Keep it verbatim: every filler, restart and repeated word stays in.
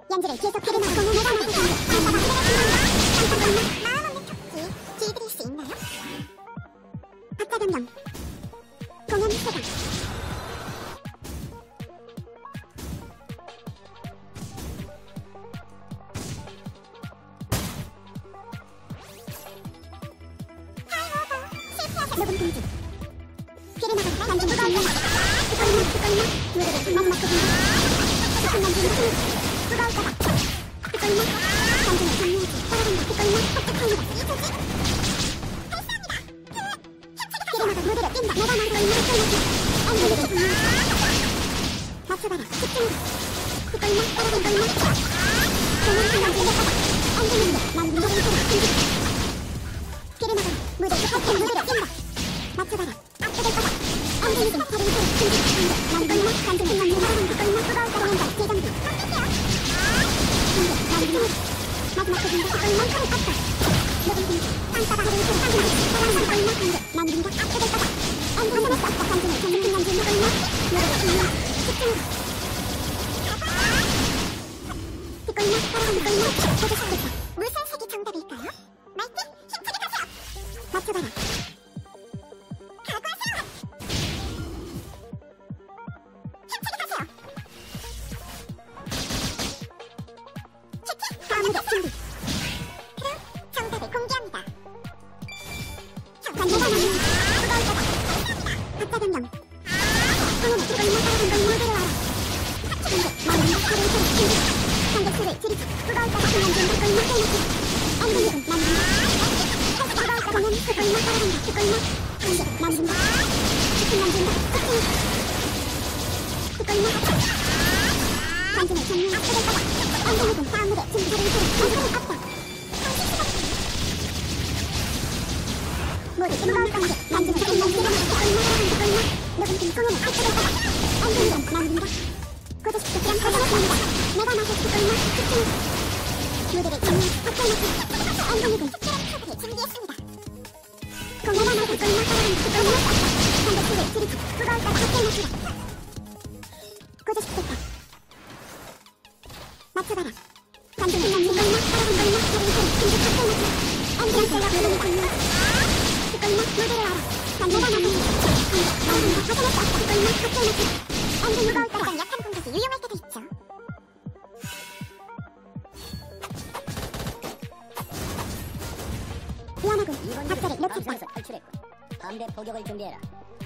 연주를 계속하게 나가고 내가 나서는 반사가 그대로 중간다. 마음 없는 척지 기드릴 수 있나요? 박자 변경 공연 세상 녹음 금지 피를 나가다가 만진 무거운 날 두꺼운 날 두꺼운 날 무대를 마지막 부분다 두꺼운 만지는 힘 무거울까봐 두꺼운 날 만지는 정리하지 따라간다 두꺼운 날 톡톡하는 것 이쁘지? 발사합니다 피를 나가 무대를 뛴다 내가 만들어 있는 끈을 엉덩이를 정리하지 맞춰봐라 집중해라 두꺼운 날 따라간 두꺼운 날 공연 만지는 것 같아 엉덩이를 만든 노래를 들어 금지 피를 나가 무대를 헛된 무대를 뛴다 맞춰봐라 앞서갈 거다 엉덩이는 다른 소리 금지 안돼 난 꼴나 간증은 난 유나라는 그 꼴나 무거울 거라 한다 재정비 근데 난 유나 마지막 부분도 그 꼴나 칼을 깠다 녹음 금지 땅바닥 하루를 좀 상징하지 사랑하는 꼴나 근데 난 유나 앞서갈 거다 엉덩이는 쌌다 간증을 전문 난지 무걸나 노래를 중요하지 집중해라 그 꼴나 따라가는 꼴나 보고 싶겠다 무슨 색이 정답일까요? 말띠 힘차게 가세요 맞춰봐라 무대 준비. 그럼 정답을 공개합니다. 반대가 나는 무거울 거다. 박자 변경. 공연의 두꺼운 따라간 걸 모두로 알아. 근데 나는 목소리를 들어 준비. 관객수를 줄이자. 무거울 거다. 공연 중 두꺼운 걸 놓치라. 엉덩이는 나는 무거울 거다. 공연 두꺼운 따라간다. 두꺼운 관객은 나는 집중만 준다. 집중해라. 두꺼운 관중을 정리 앞서갈 거다. 엉덩이는 다음 무대 준비를 들어 관중을 걷다. 모두 무거울 관객 관중을 정리한 기름을 두꺼운 나라는 두꺼운 녹음 중 공연을 앞서갈 거다. 엉덩이는 만든다. 구십구 그램 가져갈 겁니다. 내가 나서 두꺼운 나 집중해. 무대를 정리 앞을 맞춰 엉덩이는 특별한 표들을 준비했습니다. 공연을 나서 두꺼운 나 따라가는 두꺼운 나 쌌다. 관객수를 줄이자. 무거울 거다. 앞을 맞추라. 구십구 점 맞춰봐라. 관중은 난 두꺼운 나 따라간 걸나 다른 소리 금지 앞을 맞춰 엉덩이가 부르는 걸나 두꺼운 나 모두를 알아. 난 내가 나서는 관객 만든다. 화장을 쌌다. 두꺼운 나 앞을 맞춰 엉덩이 무거울 거다. 약한 공격이 유용할 때도 있죠. 미안하군. 박자를 놓쳤다. 탈출했군. 반대 포격을 준비해라.